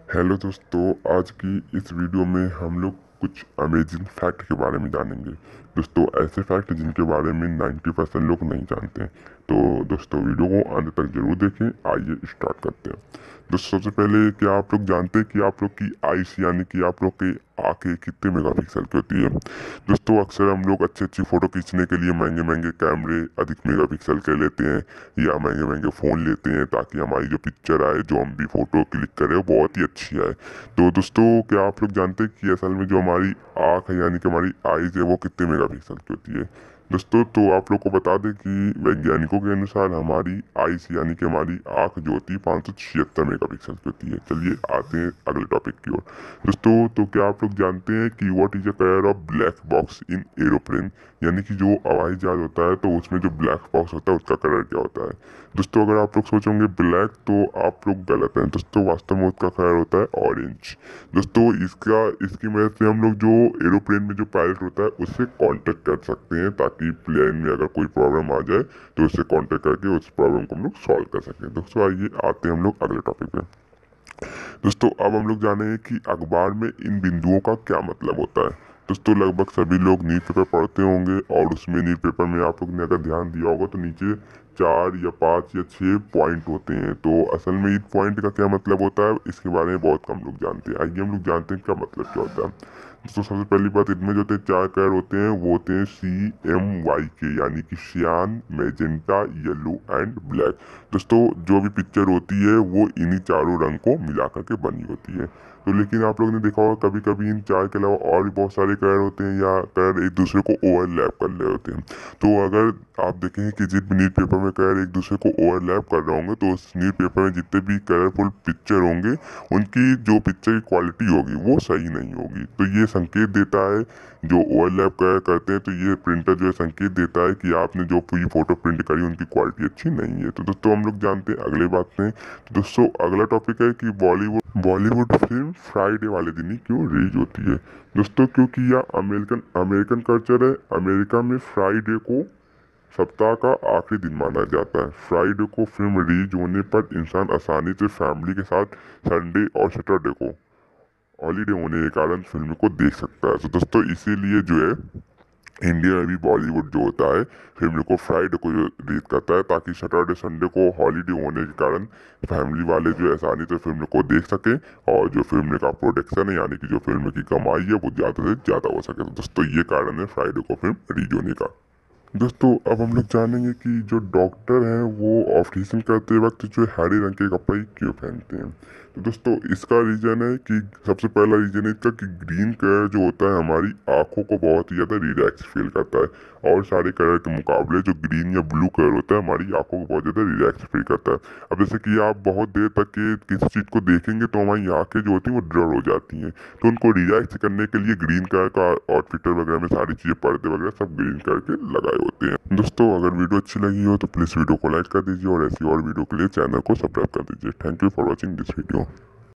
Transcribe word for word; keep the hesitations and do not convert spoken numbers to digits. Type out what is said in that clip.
Hello दोस्तों, आज की इस वीडियो में हम लोग कुछ अमेजिंग फैक्ट के बारे में जानेंगे। दोस्तों, ऐसे फैक्ट जिनके बारे में नब्बे परसेंट लोग नहीं जानते हैं। तो दोस्तों, वीडियो को अंत तक जरूर देखें। आइए स्टार्ट करते हैं। दोस्तों, सबसे पहले क्या आप लोग जानते हैं कि आप लोग की आईज यानी कि आप लोग की आंखें कितने मेगापिक्सल की होती है। दोस्तों, अक्सर हम लोग अच्छी अच्छी फोटो खींचने के लिए महंगे महंगे कैमरे अधिक मेगापिक्सल के लेते हैं या महंगे महंगे फ़ोन लेते हैं ताकि हमारी जो पिक्चर आए, जो हम भी फ़ोटो क्लिक करें, वो बहुत ही अच्छी आए। तो दोस्तों, क्या आप लोग जानते हैं कि असल में जो हमारी आँख है यानी कि हमारी आईज है वो कितने मेगापिक्सल की होती है। दोस्तों, तो आप लोग को बता दें कि वैज्ञानिकों के अनुसार हमारी आईज यानी कि हमारी आँख जो होती है पाँच सौ छिहत्तर मेगा पिक्सल की होती है। चलिए आते हैं अगले टॉपिक की ओर। दोस्तों, तो क्या आप लोग जानते हैं कि what is the colour of black box in aeroplane, यानी कि जो हवाई जहाज होता है तो उसमें जो ब्लैक बॉक्स होता है उसका कलर क्या होता है। दोस्तों, अगर आप लोग सोचोगे ब्लैक तो आप लोग गलत हैं। दोस्तों, वास्तव में उसका कलर होता है ऑरेंज। दोस्तों, इसका इसकी मदद से हम लोग जो एरोप्लेन में जो पायलट होता है उससे कांटेक्ट कर सकते हैं ताकि प्लेन में अगर कोई प्रॉब्लम आ जाए तो उससे कांटेक्ट करके उस प्रॉब्लम को हम लोग सॉल्व कर सकते हैं। दोस्तों, आइए आते हैं हम लोग अगले टॉपिक पे। दोस्तों, अब हम लोग जानेंगे कि अखबार में इन बिंदुओं का क्या मतलब होता है। दोस्तों, लगभग सभी लोग न्यूज पेपर पढ़ते होंगे और उसमें न्यूज पेपर में आप लोग ने अगर ध्यान दिया होगा तो नीचे चार या पाँच या छः पॉइंट होते हैं। तो असल में इन पॉइंट का क्या मतलब होता है इसके बारे में बहुत कम लोग जानते हैं। आइए हम लोग जानते हैं क्या मतलब क्या होता है। दोस्तों, सबसे पहली बात, इनमें जो होते हैं चार कलर होते हैं वो होते हैं सी एम वाई के, यानी कि सियान, मैजेंटा, येलो एंड ब्लैक। दोस्तों, जो भी पिक्चर होती है वो इन्हीं चारों रंग को मिला करके बनी होती है। तो लेकिन आप लोगों ने देखा होगा कभी कभी इन चार के अलावा और भी बहुत सारे कलर होते हैं या कलर एक दूसरे को ओवरलैप कर रहे होते हैं। तो अगर आप देखेंगे कि जिस न्यूज पेपर में कलर एक दूसरे को ओवरलैप कर रहे होंगे तो उस न्यूज पेपर में जितने भी कलरफुल पिक्चर होंगे उनकी जो पिक्चर की क्वालिटी होगी वो सही नहीं होगी। तो ये संकेत देता है, जो ओवरलैप कर करते हैं तो ये प्रिंटर जो है संकेत देता है कि आपने जो पूरी फोटो प्रिंट करी उनकी क्वालिटी अच्छी नहीं है। तो दोस्तों, हम लोग जानते हैं अगले बात में। तो दोस्तों, अगला टॉपिक है कि बॉलीवुड बॉलीवुड फिल्म फ्राइडे वाले दिन ही क्यों रिलीज होती है। दोस्तों, क्योंकि यह अमेरिकन अमेरिकन कल्चर है। अमेरिका में फ्राइडे को सप्ताह का आखिरी दिन माना जाता है। फ्राइडे को फिल्म रिलीज होने पर इंसान आसानी से फैमिली के साथ संडे और सैटरडे को हॉलीडे होने के कारण फिल्म को देख सकता है। तो दोस्तों, इसीलिए जो है इंडिया में भी बॉलीवुड जो होता है फिल्म को फ्राइडे को रिलीज करता है ताकि सैटरडे संडे को हॉलीडे होने के कारण फैमिली वाले जो है आसानी से फिल्म को देख सकें और जो फिल्म का प्रोडक्शन है यानी कि जो फिल्म की कमाई है वो ज़्यादा से ज़्यादा हो सके। तो दोस्तों, ये कारण है फ्राइडे को फिल्म रिलीज होने का। दोस्तों, अब हम लोग जानेंगे कि जो डॉक्टर हैं वो ऑपरेशन करते वक्त जो हरे रंग के कपड़े क्यों पहनते हैं। तो दोस्तों, इसका रीजन है कि सबसे पहला रीजन है इसका कि ग्रीन कलर जो होता है हमारी आंखों को बहुत ही ज़्यादा रिलैक्स फील करता है और सारे कलर के मुकाबले जो ग्रीन या ब्लू कलर होता है हमारी आंखों को बहुत ज़्यादा रिलैक्स फील करता है। अब जैसे कि आप बहुत देर तक के किसी चीज़ को देखेंगे तो हमारी आंखें जो होती हैं वो ड्रर हो जाती हैं। तो उनको रिलैक्स करने के लिए ग्रीन कलर का आउटफिटर वगैरह में सारी चीज़ें, पर्दे वगैरह सब ग्रीन कलर के लगाए होते हैं। दोस्तों, अगर वीडियो अच्छी लगी हो तो प्लीज़ वीडियो को लाइक कर दीजिए और ऐसी और वीडियो के लिए चैनल को सब्सक्राइब कर दीजिए। Thank you for watching this video.